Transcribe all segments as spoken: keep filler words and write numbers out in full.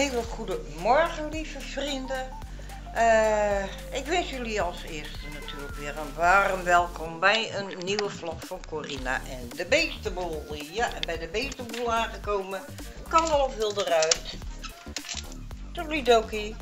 hele goede morgen, lieve vrienden. Uh, ik wens jullie als eerste natuurlijk weer een warm welkom bij een nieuwe vlog van Corina en de Beestenboel. Ja, en bij de Beestenboel aangekomen, kan wel of wil eruit. Toedeledokie.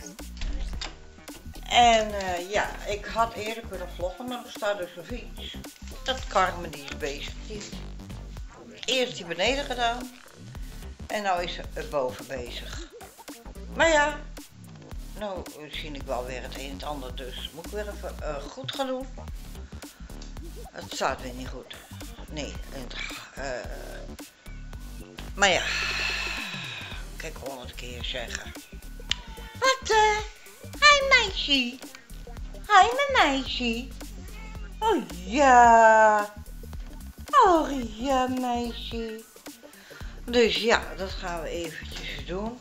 En uh, ja, ik had eerder kunnen vloggen, maar er staat dus een fiets. Dat Carmen die is bezig. Die heeft eerst die beneden gedaan. En nou is ze erboven bezig. Maar ja, nou zie ik wel weer het een en het ander, dus moet ik weer even uh, goed gaan doen. Het staat weer niet goed. Nee, het, uh, maar ja, kijk honderd keer zeggen. Wat, uh, hi meisje. Hi mijn meisje. Oh ja. Oh ja meisje. Dus ja, dat gaan we eventjes doen.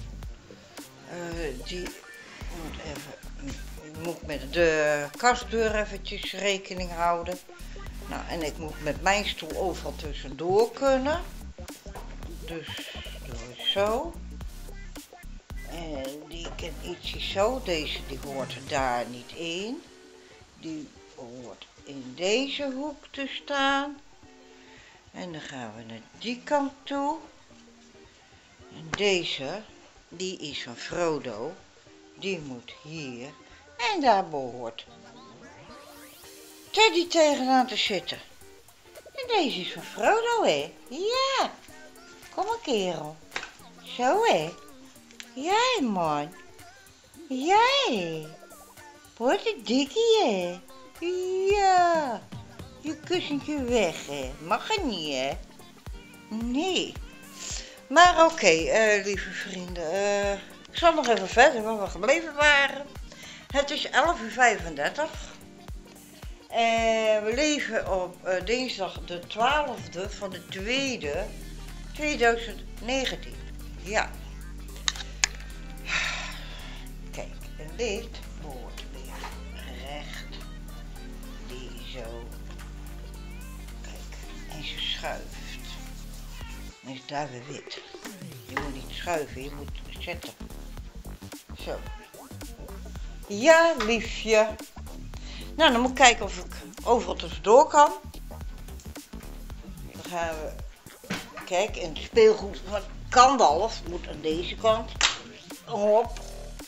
Uh, die moet even, moet met de kastdeur eventjes rekening houden. Nou, en ik moet met mijn stoel overal tussendoor kunnen. Dus doe ik zo. En die kan ietsje zo. Deze die hoort er daar niet in. Die hoort in deze hoek te staan. En dan gaan we naar die kant toe. En deze, die is van Frodo. Die moet hier. En daar behoort Teddy tegenaan te zitten. En deze is van Frodo, hè? Ja. Kom maar, kerel. Zo, hè? Jij, man. Jij. Wat een dikkie, hè? Ja. Je kussentje weg, hè? Mag er niet, hè? Nee. Maar oké, okay, uh, lieve vrienden. Uh, ik zal nog even verder waar we gebleven waren. Het is elf uur vijfendertig. En we leven op uh, dinsdag de twaalfde van de tweede tweeduizend negentien. Ja. Kijk, en dit behoort weer recht. Die zo. En ze schuift. Dan is daar weer wit. Je moet niet schuiven, je moet zetten. Zo. Ja, liefje. Nou, dan moet ik kijken of ik overal tussendoor kan. Dan gaan we... Kijk, en het speelgoed van Gandalf moet aan deze kant. Hop.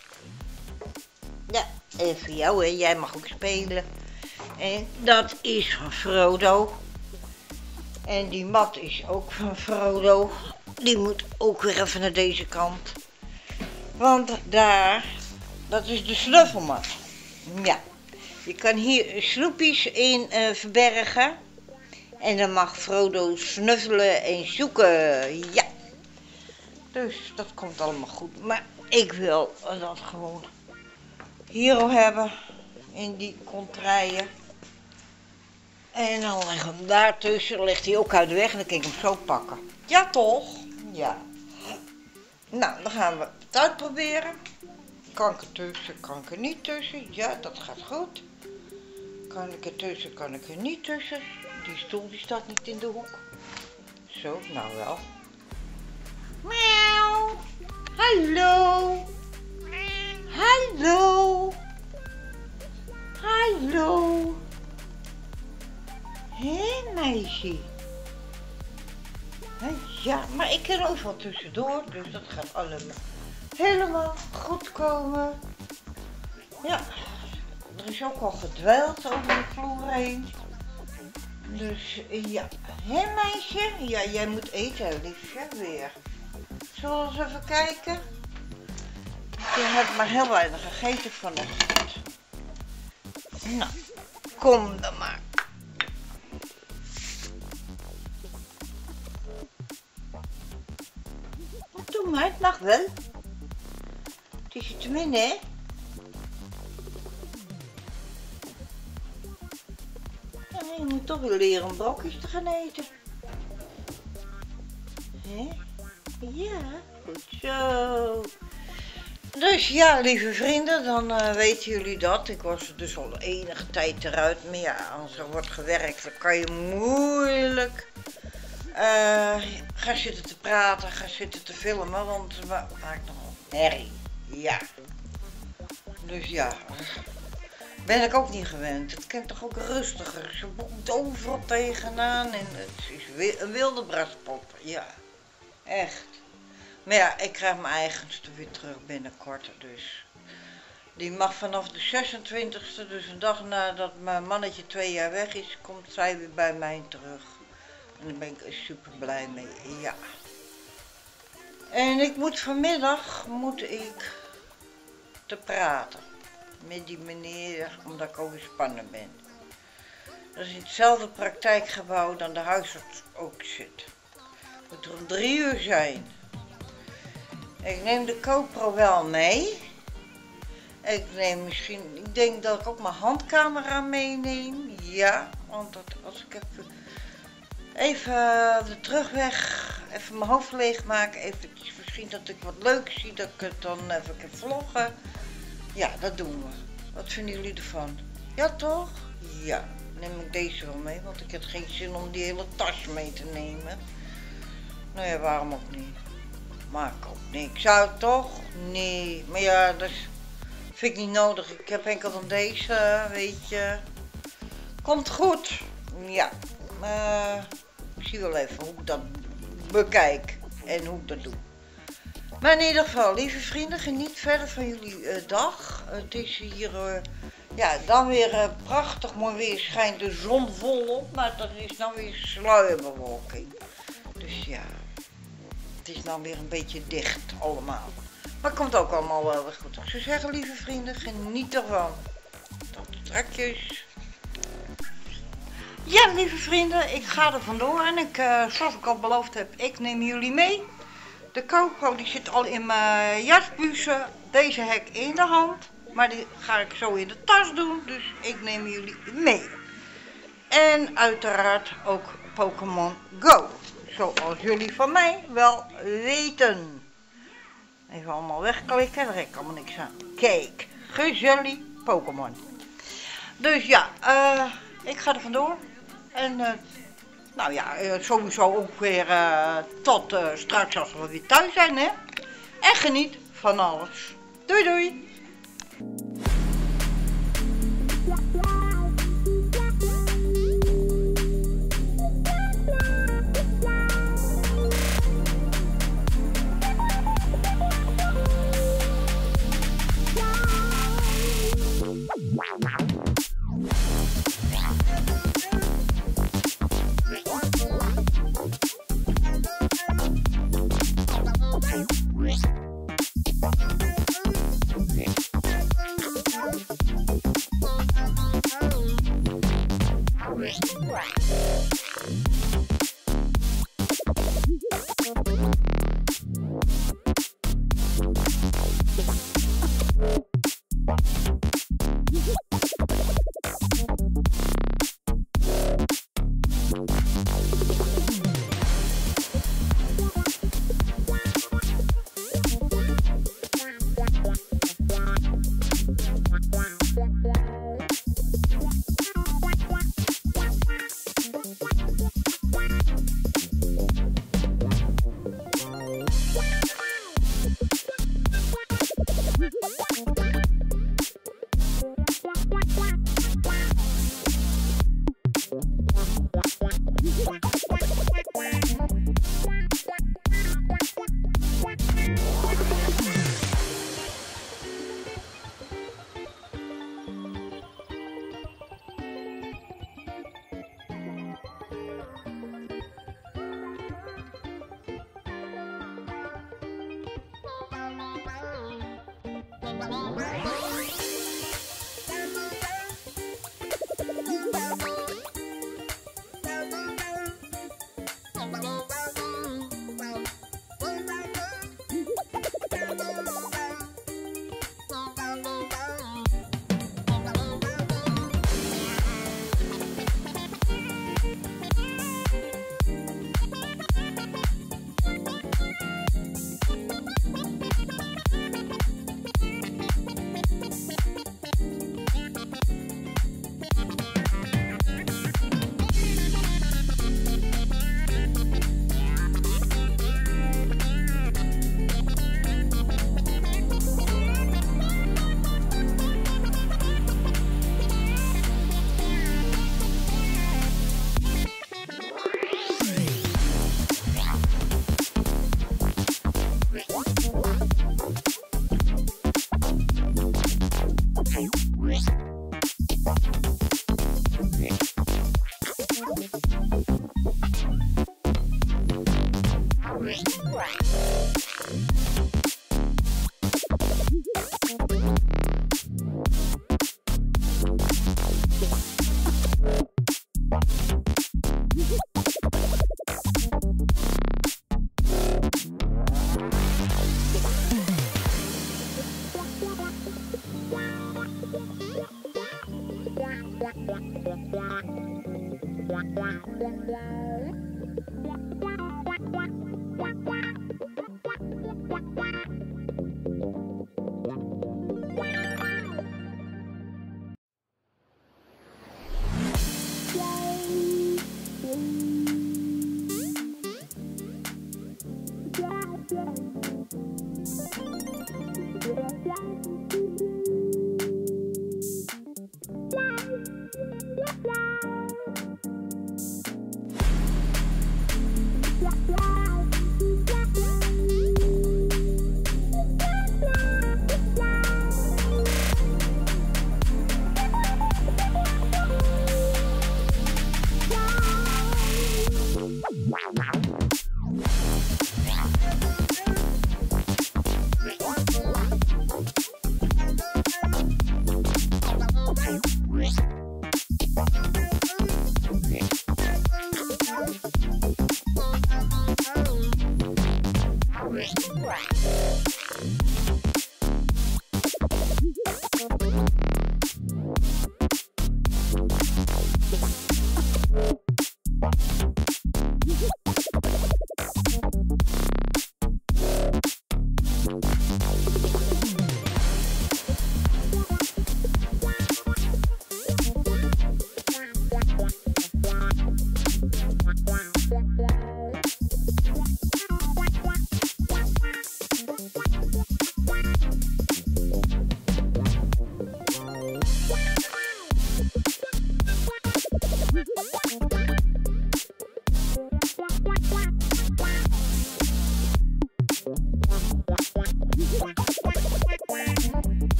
Ja, even jou, hè. Jij mag ook spelen. En dat is van Frodo. En die mat is ook van Frodo. Die moet ook weer even naar deze kant. Want daar, dat is de snuffelmat. Ja, je kan hier snoepjes in uh, verbergen. En dan mag Frodo snuffelen en zoeken. Ja. Dus dat komt allemaal goed. Maar ik wil dat gewoon hier al hebben. In die contraien. En dan leggen we hem daartussen, dan ligt hij ook uit de weg en dan kan ik hem zo pakken. Ja toch? Ja. Nou, dan gaan we het uitproberen. Kan ik er tussen, kan ik er niet tussen? Ja, dat gaat goed. Kan ik er tussen, kan ik er niet tussen? Die stoel die staat niet in de hoek. Zo, nou wel. Miauw. Hallo. Hallo. Hallo. Hé, meisje. He, ja, maar ik kan overal tussendoor, dus dat gaat allemaal helemaal goed komen. Ja, er is ook al gedweild over de vloer heen. Dus ja. Hé, meisje? Ja, jij moet eten, liefje, weer. Zullen we eens even kijken? Je hebt maar heel weinig gegeten vanochtend. Nou, kom dan maar. Doe maar, het mag wel. Het is je te min, hè? Ja, je moet toch weer leren om brokjes te gaan eten. Hè? Ja, goed zo. Dus ja, lieve vrienden, dan uh, weten jullie dat. Ik was er dus al enige tijd eruit. Maar ja, als er wordt gewerkt, dan kan je moeilijk Uh, ga zitten te praten, ga zitten te filmen, want het ma maakt nogal herrie. Ja. Dus ja, ben ik ook niet gewend. Het kent toch ook rustiger. Ze boekt overal tegenaan en het is een wilde braspop. Ja, echt. Maar ja, ik krijg mijn eigenste weer terug binnenkort, dus. Die mag vanaf de zesentwintigste, dus een dag nadat mijn mannetje twee jaar weg is, komt zij weer bij mij terug. En daar ben ik super blij mee, ja. En ik moet vanmiddag, moet ik te praten met die meneer, omdat ik overspannen ben. Dat is in hetzelfde praktijkgebouw dan de huisarts ook zit. Het moet er om drie uur zijn. Ik neem de GoPro wel mee. Ik neem misschien, ik denk dat ik ook mijn handcamera meeneem. Ja, want dat, als ik even, even de terugweg, even mijn hoofd leeg maak, even, misschien dat ik wat leuks zie, dat ik het dan even kan vloggen. Ja, dat doen we. Wat vinden jullie ervan? Ja toch? Ja, neem ik deze wel mee, want ik heb geen zin om die hele tas mee te nemen. Nou ja, waarom ook niet? Maakt ook niks. Zou het toch? Nee, maar ja, dat is... vind ik niet nodig. Ik heb enkel van deze, weet je. Komt goed. Ja. Uh, ik zie wel even hoe ik dat bekijk. En hoe ik dat doe. Maar in ieder geval, lieve vrienden, geniet verder van jullie uh, dag. Uh, het is hier, uh, ja, dan weer uh, prachtig mooi weer. Schijnt de zon volop. Maar dat is nou weer sluierbewolking. Dus ja. Het is nou weer een beetje dicht allemaal. Maar het komt ook allemaal wel weer goed. Ik zou zeggen, lieve vrienden, geniet ervan. Tot straks. Ja, lieve vrienden, ik ga er vandoor. En ik, uh, zoals ik al beloofd heb, ik neem jullie mee. De GoPro die zit al in mijn jasbuizen. Deze heb ik in de hand. Maar die ga ik zo in de tas doen. Dus ik neem jullie mee. En uiteraard ook Pokémon Go. Zoals jullie van mij wel weten. Even allemaal wegklikken, daar heb ik allemaal niks aan. Kijk, gezellig Pokémon. Dus ja, uh, ik ga er vandoor. En uh, nou ja, uh, sowieso ook weer uh, tot uh, straks als we weer thuis zijn, hè. En geniet van alles. Doei doei.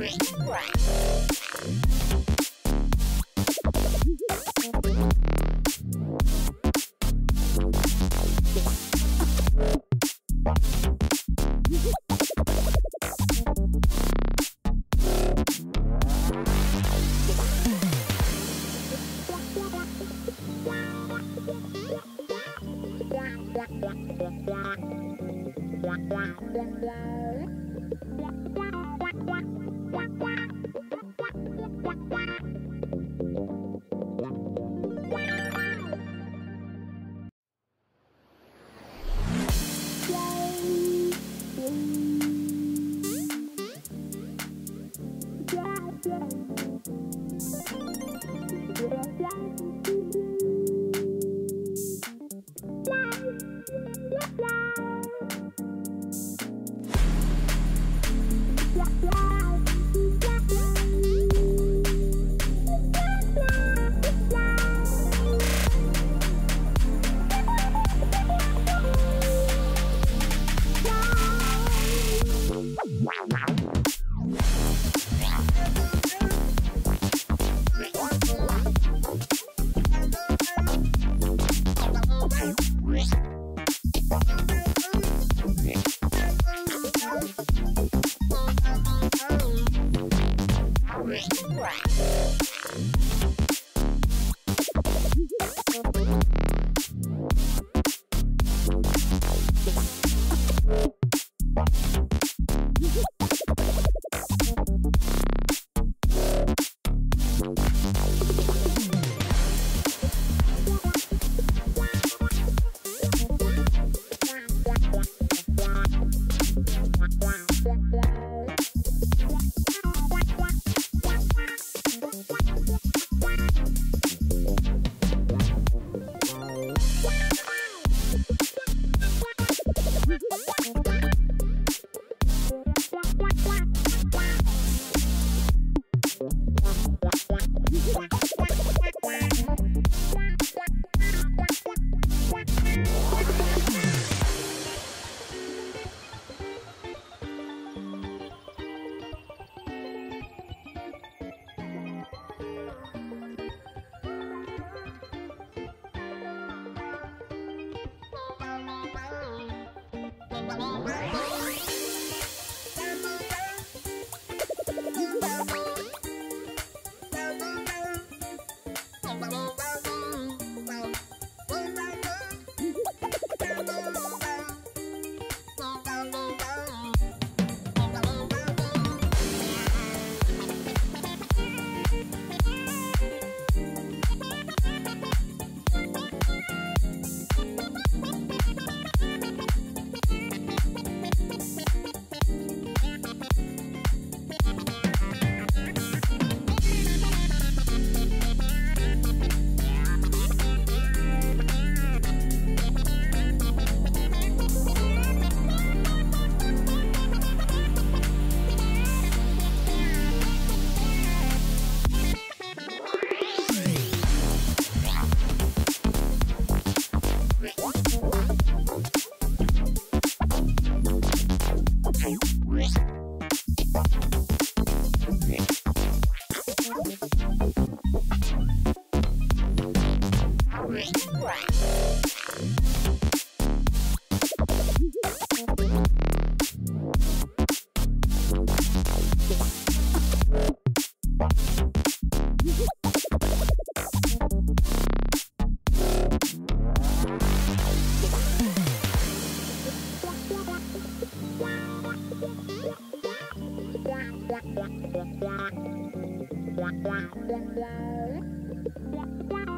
Blah, blah, blah, blah.